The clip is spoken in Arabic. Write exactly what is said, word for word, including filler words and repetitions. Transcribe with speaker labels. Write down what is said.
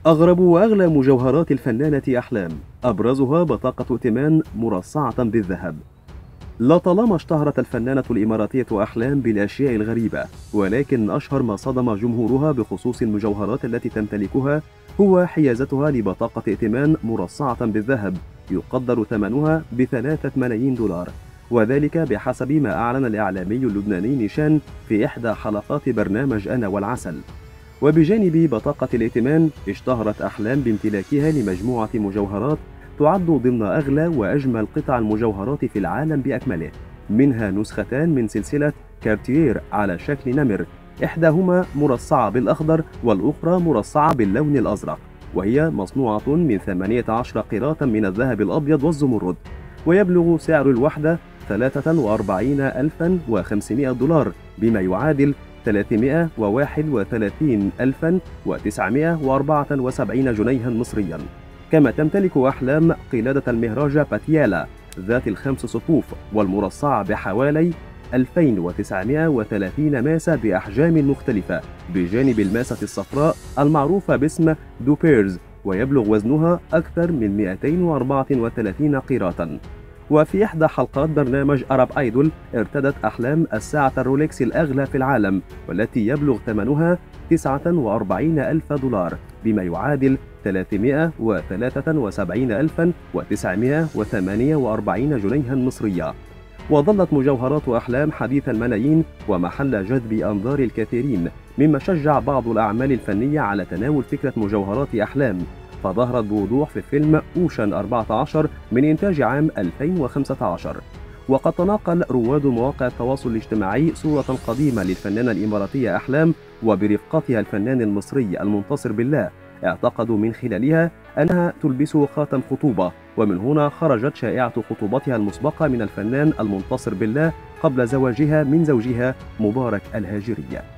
Speaker 1: أغرب وأغلى مجوهرات الفنانة أحلام، أبرزها بطاقة ائتمان مرصعة بالذهب. لطالما اشتهرت الفنانة الإماراتية أحلام بالأشياء الغريبة، ولكن أشهر ما صدم جمهورها بخصوص المجوهرات التي تمتلكها هو حيازتها لبطاقة ائتمان مرصعة بالذهب يقدر ثمنها بثلاثة ملايين دولار، وذلك بحسب ما أعلن الإعلامي اللبناني نيشان في إحدى حلقات برنامج أنا والعسل. وبجانب بطاقة الائتمان، اشتهرت أحلام بامتلاكها لمجموعة مجوهرات تعد ضمن أغلى وأجمل قطع المجوهرات في العالم بأكمله، منها نسختان من سلسلة كارتيير على شكل نمر، إحداهما مرصعة بالأخضر والأخرى مرصعة باللون الأزرق، وهي مصنوعة من ثمانية عشر قيراطا من الذهب الأبيض والزمرد، ويبلغ سعر الوحدة ثلاثة وأربعين ألفا وخمسمائة دولار، بما يعادل ثلاثمائة وواحد وثلاثين ألفا وتسعمائة وأربعة وسبعين جنيها مصريا. كما تمتلك أحلام قلادة المهراج باتيالا ذات الخمس صفوف والمرصعة بحوالي ألفين وتسعمائة وثلاثين ماسة بأحجام مختلفة، بجانب الماسة الصفراء المعروفة باسم دوبيرز، ويبلغ وزنها أكثر من مئتين وأربعة وثلاثين قيراطا. وفي إحدى حلقات برنامج أرب آيدول ارتدت أحلام الساعة الرولكس الأغلى في العالم، والتي يبلغ ثمنها تسعة وأربعين ألف دولار، بما يعادل ثلاثمائة وثلاثة وسبعين ألفا وتسعمائة وثمانية وأربعين جنيها مصرية. وظلت مجوهرات أحلام حديث الملايين ومحل جذب أنظار الكثيرين، مما شجع بعض الأعمال الفنية على تناول فكرة مجوهرات أحلام، فظهرت بوضوح في فيلم أوشن أربعة عشر من إنتاج عام ألفين وخمسة عشر. وقد تناقل رواد مواقع التواصل الاجتماعي صورة قديمة للفنانة الإماراتية أحلام وبرفقتها الفنان المصري المنتصر بالله، اعتقدوا من خلالها أنها تلبس خاتم خطوبة، ومن هنا خرجت شائعة خطوبتها المسبقة من الفنان المنتصر بالله قبل زواجها من زوجها مبارك الهاجري.